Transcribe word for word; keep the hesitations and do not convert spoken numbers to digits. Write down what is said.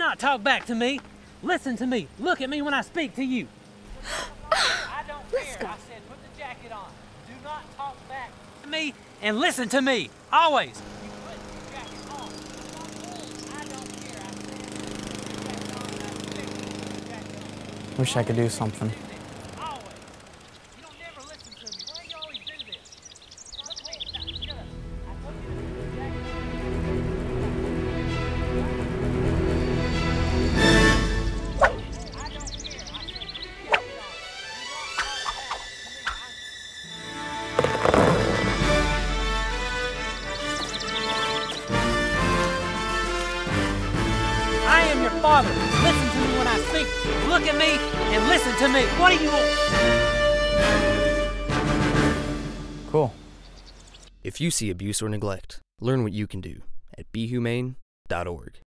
not talk back to me. Listen to me. Look at me when I speak to you. I don't care. I said put the jacket on. Do not talk back to me and listen to me. Always. You put the jacket on. I don't care. I said put the jacket on and I expect you to put the jacket on. Wish I could do something. Always. You don't never listen to me. Why do you always do this? Look at me. Now, shut up. I told you to put the jacket Father, listen to me when I speak. Look at me and listen to me. What do you want? Cool. If you see abuse or neglect, learn what you can do at be humane dot org.